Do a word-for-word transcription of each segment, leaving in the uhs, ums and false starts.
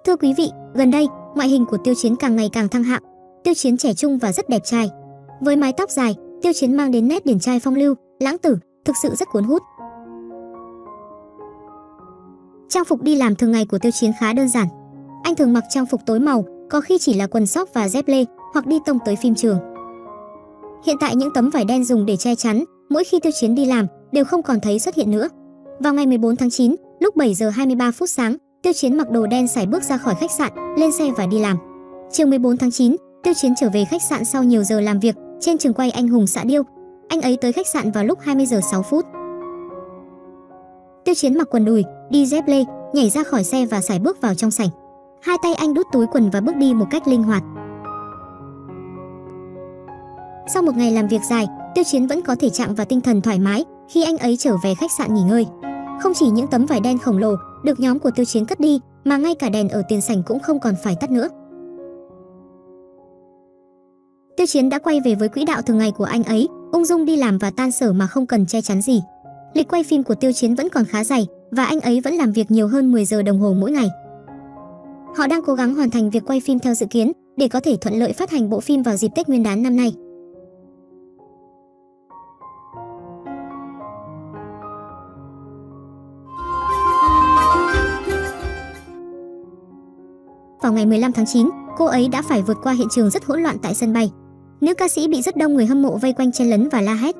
Thưa quý vị, gần đây, ngoại hình của Tiêu Chiến càng ngày càng thăng hạng. Tiêu Chiến trẻ trung và rất đẹp trai. Với mái tóc dài, Tiêu Chiến mang đến nét điển trai phong lưu, lãng tử, thực sự rất cuốn hút. Trang phục đi làm thường ngày của Tiêu Chiến khá đơn giản. Anh thường mặc trang phục tối màu, có khi chỉ là quần sóc và dép lê, hoặc đi tông tới phim trường. Hiện tại những tấm vải đen dùng để che chắn mỗi khi Tiêu Chiến đi làm đều không còn thấy xuất hiện nữa. Vào ngày mười bốn tháng chín, lúc bảy giờ hai mươi ba phút sáng, Tiêu Chiến mặc đồ đen sải bước ra khỏi khách sạn, lên xe và đi làm. Chiều mười bốn tháng chín, Tiêu Chiến trở về khách sạn sau nhiều giờ làm việc trên trường quay Anh Hùng Xạ Điêu. Anh ấy tới khách sạn vào lúc hai mươi giờ sáu phút. Tiêu Chiến mặc quần đùi, đi dép lê, nhảy ra khỏi xe và sải bước vào trong sảnh. Hai tay anh đút túi quần và bước đi một cách linh hoạt. Sau một ngày làm việc dài, Tiêu Chiến vẫn có thể trạng và tinh thần thoải mái khi anh ấy trở về khách sạn nghỉ ngơi. Không chỉ những tấm vải đen khổng lồ được nhóm của Tiêu Chiến cất đi, mà ngay cả đèn ở tiền sảnh cũng không còn phải tắt nữa. Tiêu Chiến đã quay về với quỹ đạo thường ngày của anh ấy, ung dung đi làm và tan sở mà không cần che chắn gì. Lịch quay phim của Tiêu Chiến vẫn còn khá dày và anh ấy vẫn làm việc nhiều hơn mười giờ đồng hồ mỗi ngày. Họ đang cố gắng hoàn thành việc quay phim theo dự kiến để có thể thuận lợi phát hành bộ phim vào dịp Tết Nguyên đán năm nay. Vào ngày mười lăm tháng chín, cô ấy đã phải vượt qua hiện trường rất hỗn loạn tại sân bay. Nữ ca sĩ bị rất đông người hâm mộ vây quanh chen lấn và la hét.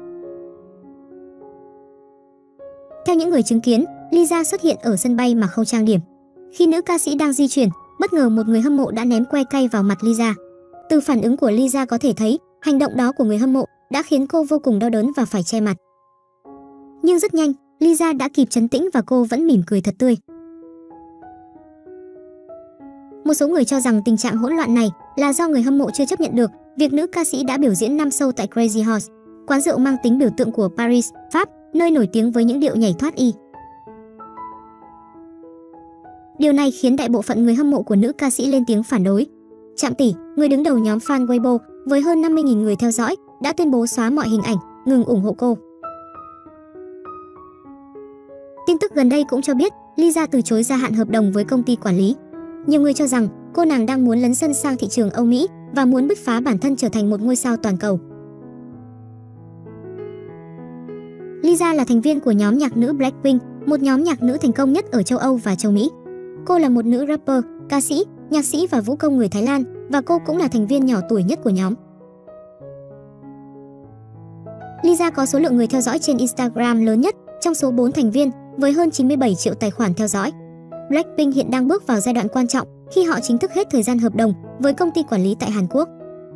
Theo những người chứng kiến, Lisa xuất hiện ở sân bay mà không trang điểm. Khi nữ ca sĩ đang di chuyển, bất ngờ một người hâm mộ đã ném que cay vào mặt Lisa. Từ phản ứng của Lisa có thể thấy, hành động đó của người hâm mộ đã khiến cô vô cùng đau đớn và phải che mặt. Nhưng rất nhanh, Lisa đã kịp trấn tĩnh và cô vẫn mỉm cười thật tươi. Một số người cho rằng tình trạng hỗn loạn này là do người hâm mộ chưa chấp nhận được việc nữ ca sĩ đã biểu diễn năm show tại Crazy Horse, quán rượu mang tính biểu tượng của Paris, Pháp, nơi nổi tiếng với những điệu nhảy thoát y. Điều này khiến đại bộ phận người hâm mộ của nữ ca sĩ lên tiếng phản đối. Trạm Tỷ, người đứng đầu nhóm fan Weibo với hơn năm mươi nghìn người theo dõi, đã tuyên bố xóa mọi hình ảnh, ngừng ủng hộ cô. Tin tức gần đây cũng cho biết Lisa từ chối gia hạn hợp đồng với công ty quản lý. Nhiều người cho rằng cô nàng đang muốn lấn sân sang thị trường Âu Mỹ và muốn bứt phá bản thân trở thành một ngôi sao toàn cầu. Lisa là thành viên của nhóm nhạc nữ Blackpink, một nhóm nhạc nữ thành công nhất ở châu Âu và châu Mỹ. Cô là một nữ rapper, ca sĩ, nhạc sĩ và vũ công người Thái Lan, và cô cũng là thành viên nhỏ tuổi nhất của nhóm. Lisa có số lượng người theo dõi trên Instagram lớn nhất trong số bốn thành viên, với hơn chín mươi bảy triệu tài khoản theo dõi. Blackpink hiện đang bước vào giai đoạn quan trọng khi họ chính thức hết thời gian hợp đồng với công ty quản lý tại Hàn Quốc.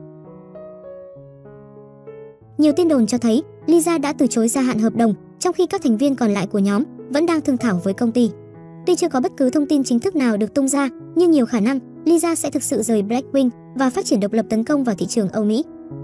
Nhiều tin đồn cho thấy Lisa đã từ chối gia hạn hợp đồng, trong khi các thành viên còn lại của nhóm vẫn đang thương thảo với công ty. Tuy chưa có bất cứ thông tin chính thức nào được tung ra, nhưng nhiều khả năng Lisa sẽ thực sự rời Blackpink và phát triển độc lập tấn công vào thị trường Âu Mỹ.